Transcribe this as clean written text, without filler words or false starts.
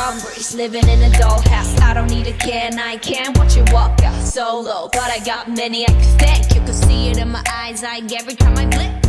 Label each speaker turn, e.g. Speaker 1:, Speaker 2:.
Speaker 1: strawberries, living in a dollhouse. I don't need a can, I can't watch you walk out solo, but I got many I can thank. You can see it in my eyes, like every time I blink.